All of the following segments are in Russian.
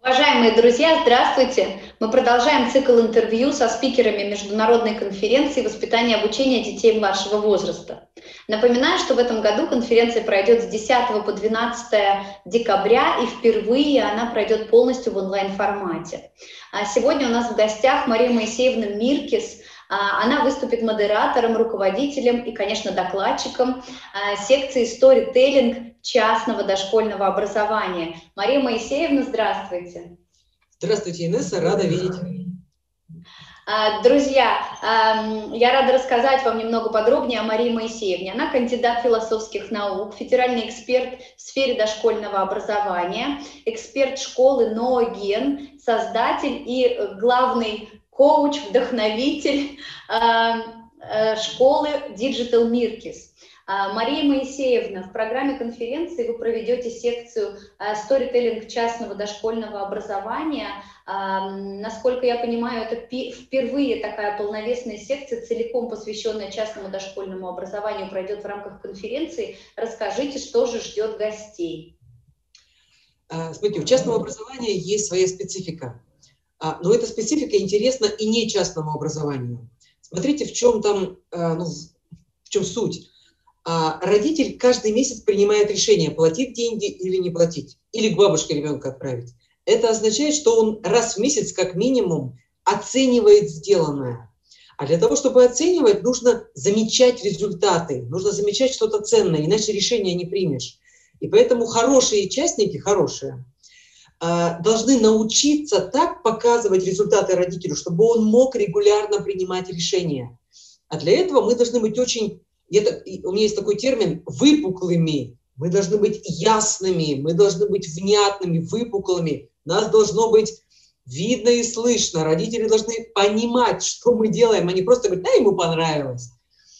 Уважаемые друзья, здравствуйте! Мы продолжаем цикл интервью со спикерами международной конференции «Воспитание и обучение детей младшего возраста». Напоминаю, что в этом году конференция пройдет с 10 по 12 декабря, и впервые она пройдет полностью в онлайн-формате. Сегодня у нас в гостях Мария Моисеевна Миркис. Она выступит модератором, руководителем и, конечно, докладчиком секции «Сторителлинг» частного дошкольного образования. Мария Моисеевна, здравствуйте. Здравствуйте, Инесса, рада видеть. Друзья, я рада рассказать вам немного подробнее о Марии Моисеевне. Она кандидат философских наук, федеральный эксперт в сфере дошкольного образования, эксперт школы Нооген, создатель и главный коуч, вдохновитель школы Digital Mirkis. Мария Моисеевна, в программе конференции вы проведете секцию «Сторителлинг частного дошкольного образования». Насколько я понимаю, это впервые такая полновесная секция, целиком посвященная частному дошкольному образованию, пройдет в рамках конференции. Расскажите, что же ждет гостей. Смотрите, у частного образования есть своя специфика. Но эта специфика интересна и не частному образованию. Смотрите, в чем там, в чем суть. Родитель каждый месяц принимает решение, платить деньги или не платить, или к бабушке ребенка отправить. Это означает, что он раз в месяц, как минимум, оценивает сделанное. А для того, чтобы оценивать, нужно замечать результаты, нужно замечать что-то ценное, иначе решение не примешь. И поэтому хорошие частники, должны научиться так показывать результаты родителю, чтобы он мог регулярно принимать решения. А для этого мы должны быть очень... у меня есть такой термин «выпуклыми». Мы должны быть ясными, мы должны быть внятными, выпуклыми. Нас должно быть видно и слышно. Родители должны понимать, что мы делаем, а не просто говорить: «да, ему понравилось».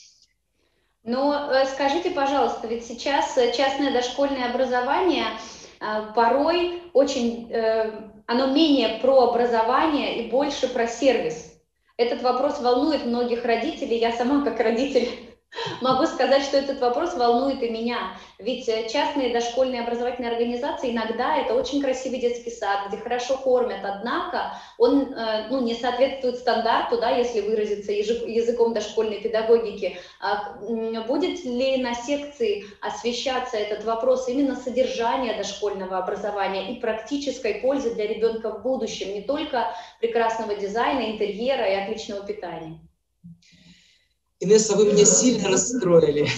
Но скажите, пожалуйста, ведь сейчас частное дошкольное образование порой очень, оно менее про образование и больше про сервис. Этот вопрос волнует многих родителей. Я сама как родитель могу сказать, что этот вопрос волнует и меня. Ведь частные дошкольные образовательные организации иногда это очень красивый детский сад, где хорошо кормят, однако он не соответствует стандарту, да, если выразиться языком дошкольной педагогики. Будет ли на секции освещаться этот вопрос именно содержания дошкольного образования и практической пользы для ребенка в будущем, не только прекрасного дизайна, интерьера и отличного питания? Инесса, вы меня сильно расстроили,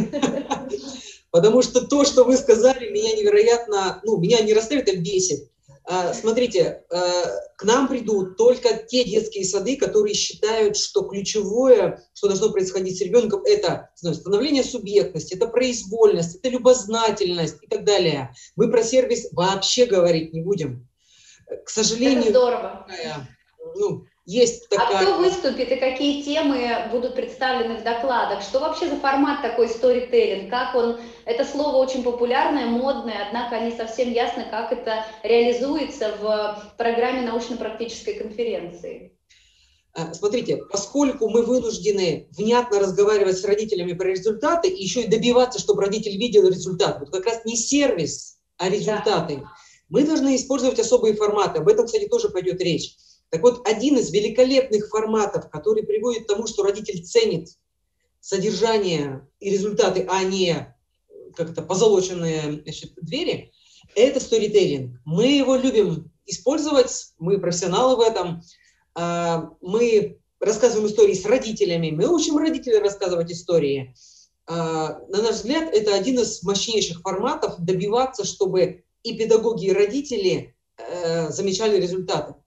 потому что то, что вы сказали, меня невероятно, меня не расстраивает, а бесит. Смотрите, к нам придут только те детские сады, которые считают, что ключевое, что должно происходить с ребенком, это становление субъектности, это произвольность, это любознательность и так далее. Мы про сервис вообще говорить не будем. К сожалению, это здорово. Есть такая... А кто выступит и какие темы будут представлены в докладах? Что вообще за формат такой сторителлинг? Как он? Это слово очень популярное, модное, однако не совсем ясно, как это реализуется в программе научно-практической конференции. Смотрите, поскольку мы вынуждены внятно разговаривать с родителями про результаты и еще и добиваться, чтобы родитель видел результат, вот как раз не сервис, а результаты, да, мы должны использовать особые форматы. Об этом, кстати, тоже пойдет речь. Так вот, один из великолепных форматов, который приводит к тому, что родитель ценит содержание и результаты, а не как-то позолоченные, двери, это сторителлинг. Мы его любим использовать, мы профессионалы в этом. Мы рассказываем истории с родителями, мы учим родителей рассказывать истории. На наш взгляд, это один из мощнейших форматов добиваться, чтобы и педагоги, и родители замечали результаты.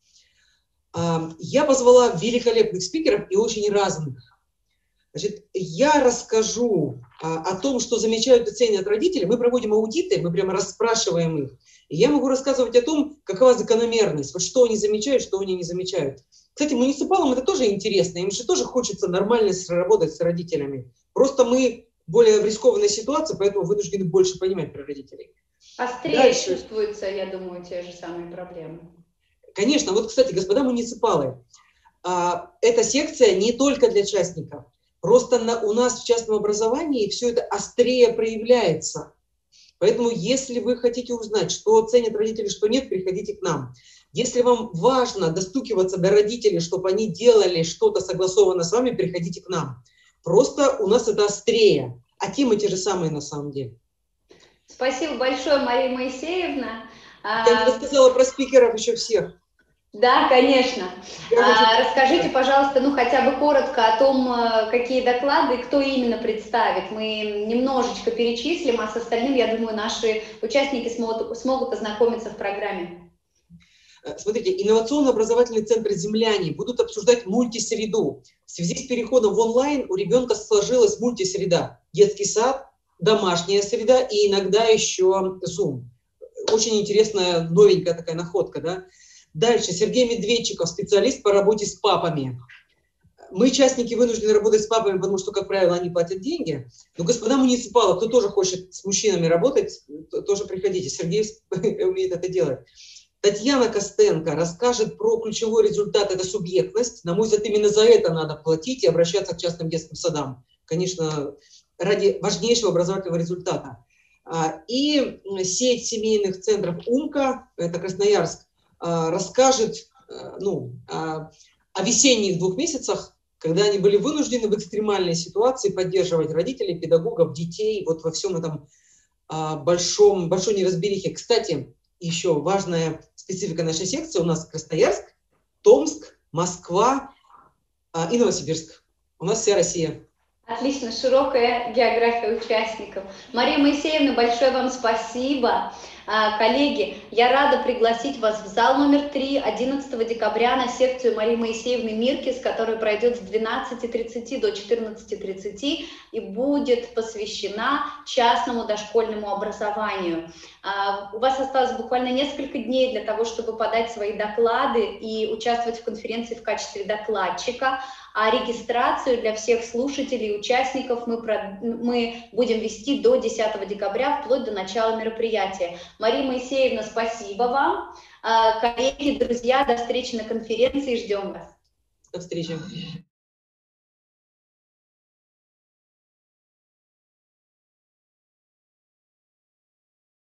Я позвала великолепных спикеров и очень разных. Значит, я расскажу о том, что замечают и ценят родители. Мы проводим аудиты, мы прямо расспрашиваем их. И я могу рассказывать о том, какова закономерность, вот что они замечают, что они не замечают. Кстати, муниципалам это тоже интересно, им же тоже хочется нормально работать с родителями. Просто мы более в рискованной ситуации, поэтому вынуждены больше понимать про родителей. Острее чувствуются, я думаю, те же самые проблемы. Конечно, вот, кстати, господа муниципалы, эта секция не только для частников. Просто у нас в частном образовании все это острее проявляется. Поэтому, если вы хотите узнать, что ценят родители, что нет, приходите к нам. Если вам важно достукиваться до родителей, чтобы они делали что-то согласованно с вами, приходите к нам. Просто у нас это острее, а темы те же самые на самом деле. Спасибо большое, Мария Моисеевна. Я не рассказала про спикеров еще всех. Да, конечно. Расскажите, пожалуйста, ну хотя бы коротко о том, какие доклады, кто именно представит. Мы немножечко перечислим, а с остальным, я думаю, наши участники смогут ознакомиться в программе. Смотрите, инновационно-образовательный центр «Земляне» будут обсуждать мультисреду. В связи с переходом в онлайн у ребенка сложилась мультисреда. Детский сад, домашняя среда и иногда еще Zoom. Очень интересная, новенькая такая находка, да? Дальше, Сергей Медведчиков, специалист по работе с папами. Мы, частники, вынуждены работать с папами, потому что, как правило, они платят деньги. Но, господа муниципалы, кто тоже хочет с мужчинами работать, тоже приходите. Сергей умеет это делать. Татьяна Костенко расскажет про ключевой результат – это субъектность. На мой взгляд, именно за это надо платить и обращаться к частным детским садам. Конечно, ради важнейшего образовательного результата. И сеть семейных центров «Умка», это Красноярск, расскажет о весенних 2 месяцах, когда они были вынуждены в экстремальной ситуации поддерживать родителей, педагогов, детей вот во всем этом большой неразберихе. Кстати, еще важная специфика нашей секции: у нас Красноярск, Томск, Москва и Новосибирск. У нас вся Россия. Отлично, широкая география участников. Мария Моисеевна, большое вам спасибо. Коллеги, я рада пригласить вас в зал номер 3 11 декабря на секцию Марии Моисеевны Миркис, которая пройдет с 12:30 до 14:30 и будет посвящена частному дошкольному образованию. У вас осталось буквально несколько дней для того, чтобы подать свои доклады и участвовать в конференции в качестве докладчика. А регистрацию для всех слушателей и участников мы будем вести до 10 декабря, вплоть до начала мероприятия. Мария Моисеевна, спасибо вам. Коллеги, друзья, до встречи на конференции, ждем вас. До встречи.